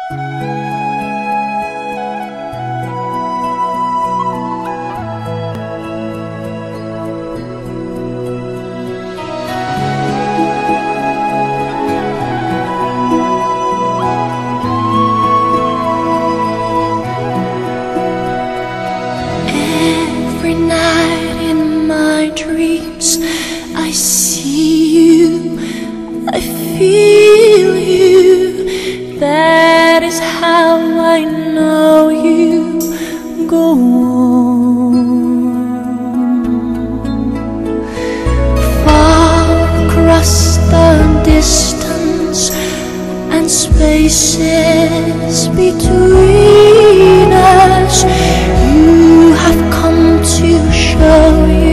Every night in my dreams I see you, I feel you. That is how I know you. Go on. Far across the distance and spaces between us, you have come to show you